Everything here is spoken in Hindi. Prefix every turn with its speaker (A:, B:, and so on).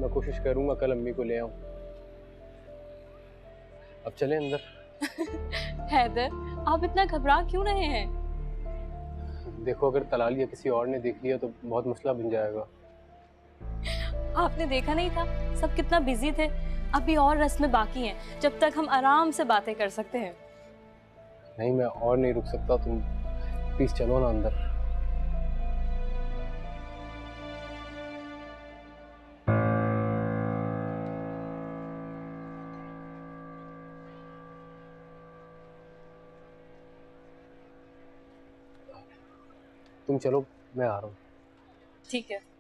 A: मैं कोशिश करूंगा कल अम्मी को ले आऊं। अब चलें अंदर।
B: हैदर, आप इतना घबरा क्यों रहे हैं?
A: देखो, अगर तलाल या किसी और ने देख लिया तो बहुत मसला बन जाएगा।
B: आपने देखा नहीं था सब कितना बिजी थे। अभी और रस्में बाकी हैं, जब तक हम आराम से बातें कर सकते हैं।
A: नहीं, मैं और नहीं रुक सकता, तुम प्लीज चलो ना अंदर। तुम चलो, मैं आ रहा हूँ।
B: ठीक है।